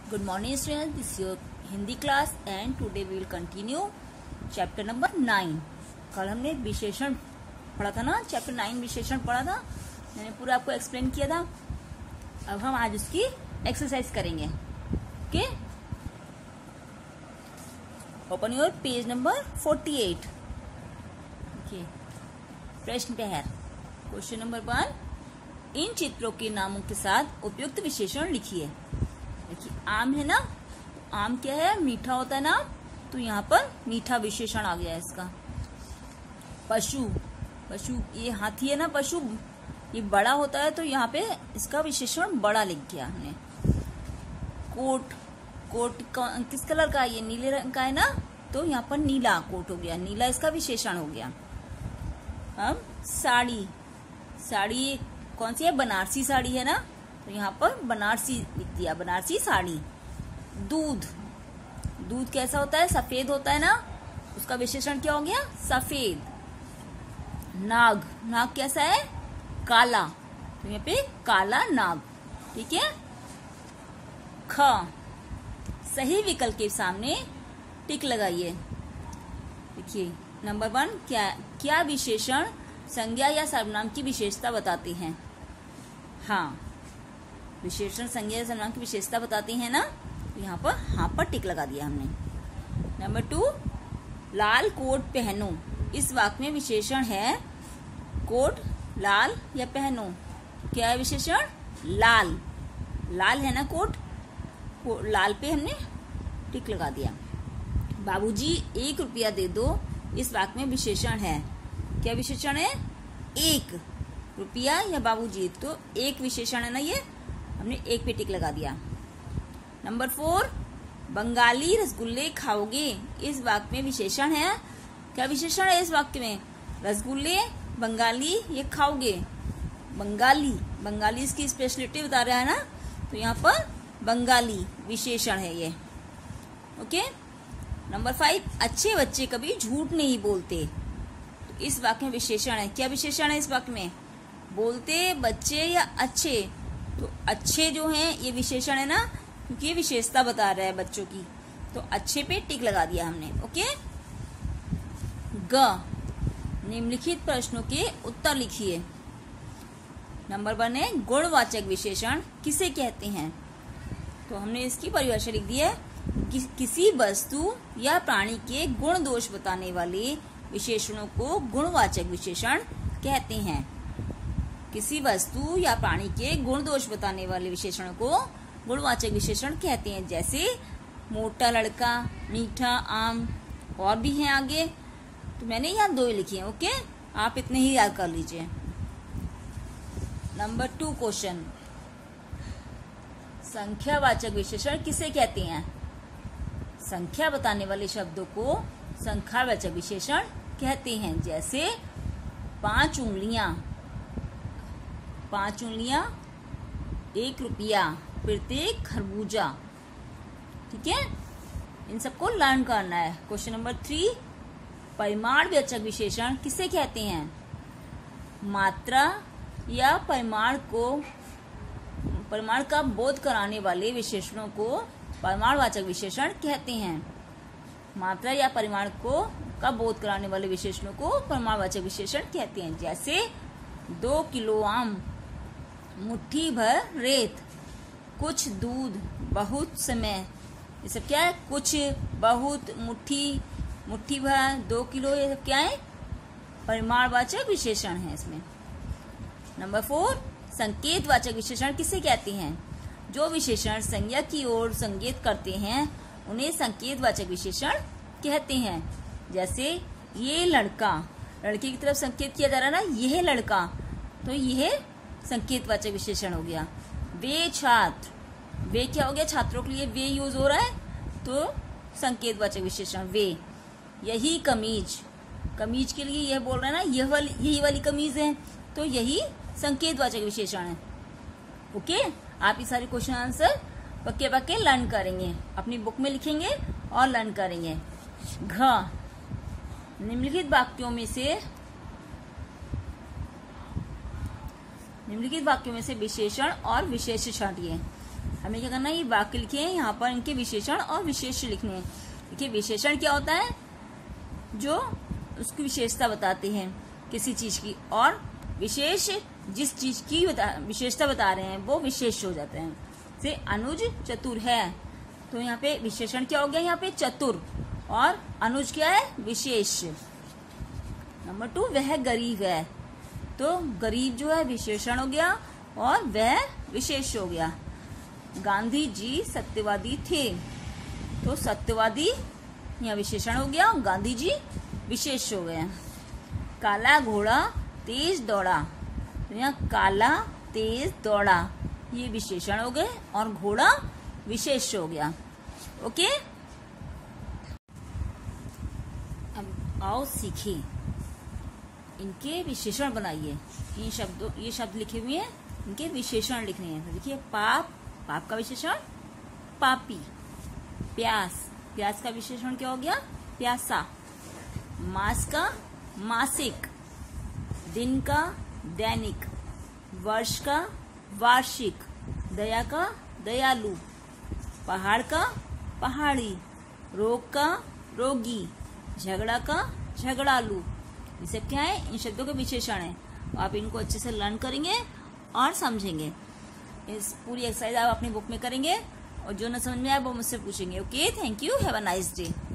Good morning students, this is your Hindi class and today we will continue chapter number 9. कल हमने विशेषण पढ़ा था ना, चैप्टर 9 विशेषण पढ़ा था, मैंने पूरा आपको एक्सप्लेन किया था। अब हम आज उसकी एक्सरसाइज करेंगे। Okay, open your page number 48। Okay, प्रश्न पे है क्वेश्चन नंबर 1, इन चित्रों के नामों के साथ उपयुक्त विशेषण लिखिए। देखिए आम है ना, आम क्या है, मीठा होता है ना, तो यहाँ पर मीठा विशेषण आ गया है इसका। पशु, पशु ये हाथी है ना, पशु ये बड़ा होता है तो यहाँ पे इसका विशेषण बड़ा लिख दिया हमने। कोट, कोट किस कलर का है, ये नीले रंग का है ना, तो यहाँ पर नीला कोट हो गया, नीला इसका विशेषण हो गया। अब साड़ी, साड़ी कौन सी है, बनारसी साड़ी है ना, तो यहाँ पर बनारसी लिख दिया, बनारसी साड़ी। दूध, दूध कैसा होता है, सफेद होता है ना, उसका विशेषण क्या हो गया, सफेद। नाग, नाग कैसा है, काला, तो यहाँ पे काला नाग। ठीक है। ख, सही विकल्प के सामने टिक लगाइए। देखिए नंबर 1, क्या विशेषण संज्ञा या सर्वनाम की विशेषता बताते हैं। हाँ, विशेषण संज्ञा या सर्वनाम की विशेषता बताते हैं ना, तो यहाँ पर हाँ पर टिक लगा दिया हमने। नंबर 2, लाल कोट पहनो, इस वाक्य में विशेषण है कोट, लाल या पहनो, क्या है विशेषण, लाल, लाल है ना कोट, लाल पे हमने टिक लगा दिया। बाबूजी 1 रुपया दे दो, इस वाक्य में विशेषण है, क्या विशेषण है, 1 रुपया या बाबूजी, तो एक विशेषण है ना, ये हमने 1 पे टिक लगा दिया। नंबर 4, बंगाली रसगुल्ले खाओगे, इस वाक्य में विशेषण है, क्या विशेषण है इस वाक्य में, रसगुल्ले, बंगाली, ये खाओगे, बंगाली, बंगाली इसकी स्पेशलिटी बता रहा है ना, तो यहाँ पर बंगाली विशेषण है ये। ओके। नंबर 5, अच्छे बच्चे कभी झूठ नहीं बोलते, तो इस वाक्य में विशेषण है, क्या विशेषण है इस वाक्य में, बोलते बच्चे या अच्छे, तो अच्छे जो हैं ये विशेषण है ना, क्योंकि ये विशेषता बता रहा है बच्चों की, तो अच्छे पे टिक लगा दिया हमने। ओके। ग, निम्नलिखित प्रश्नों के उत्तर लिखिए। नंबर 1 है गुणवाचक विशेषण किसे कहते हैं, तो हमने इसकी परिभाषा लिख दी है, किसी वस्तु या प्राणी के गुण दोष बताने वाले विशेषणों को गुणवाचक विशेषण कहते हैं। किसी वस्तु या प्राणी के गुण दोष बताने वाले विशेषणों को गुणवाचक विशेषण कहते हैं, जैसे मोटा लड़का, मीठा आम, और भी हैं आगे, तो मैंने यहाँ 2 लिखे हैं। ओके, आप इतने ही याद कर लीजिए। नंबर 2 क्वेश्चन, संख्यावाचक विशेषण किसे कहते हैं। संख्या बताने वाले शब्दों को संख्यावाचक विशेषण कहते हैं, जैसे 5 उंगलियां, 5 उंगलियां, 1 रुपया, प्रत्येक खरबूजा। ठीक है, इन सबको लर्न करना है। क्वेश्चन नंबर 3, परिमाणवाचक विशेषण किसे कहते हैं। मात्रा या परिमाण का बोध कराने वाले विशेषणों को परिमाणवाचक विशेषण कहते हैं। मात्रा या परिमाण का बोध कराने वाले विशेषणों को परिमाणवाचक विशेषण कहते हैं, जैसे 2 किलो आम, मुट्ठी भर रेत, कुछ दूध, बहुत समय, ये सब क्या है, कुछ, बहुत, मुट्ठी, मुट्ठी भर, 2 किलो, ये सब क्या है, परिमाणवाचक विशेषण है इसमें। नंबर 4, संकेतवाचक विशेषण किसे कहते हैं। जो विशेषण संज्ञा की ओर संकेत करते हैं उन्हें संकेतवाचक विशेषण कहते हैं, जैसे ये लड़का, लड़के की तरफ संकेत किया जा रहा है ना, यह लड़का, तो यह संकेतवाचक विशेषण हो गया। वे छात्र, वे क्या हो गया, छात्रों के लिए वे यूज हो रहा है, तो संकेतवाचक विशेषण वे। यही कमीज, कमीज के लिए यह बोल रहा है ना, यही वाली कमीज है, तो यही संकेतवाचक विशेषण है। ओके, आप ये सारे क्वेश्चन आंसर पक्के पक्के लर्न करेंगे, अपनी बुक में लिखेंगे और लर्न करेंगे। घ, निम्नलिखित वाक्यों में से विशेषण और विशेष छांटिए। हमें क्या करना है, ये वाक्य लिखे हैं, यहाँ पर इनके विशेषण और विशेष्य लिखने हैं। देखिए विशेषण क्या होता है, जो उसकी विशेषता बताते हैं किसी चीज की, और विशेष जिस चीज की विशेषता बता रहे हैं वो विशेष हो जाते हैं। जैसे अनुज चतुर है, तो यहाँ पे विशेषण क्या हो गया, यहाँ पे चतुर, और अनुज क्या है, विशेष। नंबर 2, वह गरीब है, तो गरीब जो है विशेषण हो गया और वह विशेष हो गया। गांधी जी सत्यवादी थे, तो सत्यवादी यहाँ विशेषण हो गया, गांधी जी विशेष हो गए। काला घोड़ा तेज दौड़ा, तो यहाँ काला तेज दौड़ा ये विशेषण हो गए और घोड़ा विशेष हो गया। ओके, अब आओ सीखिए, इनके विशेषण बनाइए। ये शब्द लिखे हुए हैं, इनके विशेषण लिखने हैं। तो देखिए पाप, पाप का विशेषण पापी। प्यास, प्यास का विशेषण क्या हो गया, प्यासा। मास का मासिक। दिन का दैनिक। वर्ष का वार्षिक। दया का दयालु। पहाड़ का पहाड़ी। रोग का रोगी। झगड़ा का झगड़ालू। ये सब क्या है, इन शब्दों के विशेषण है। आप इनको अच्छे से लर्न करेंगे और समझेंगे। इस पूरी एक्सरसाइज आप अपनी बुक में करेंगे और जो न समझ में आए वो मुझसे पूछेंगे। Okay, thank you, have a nice day.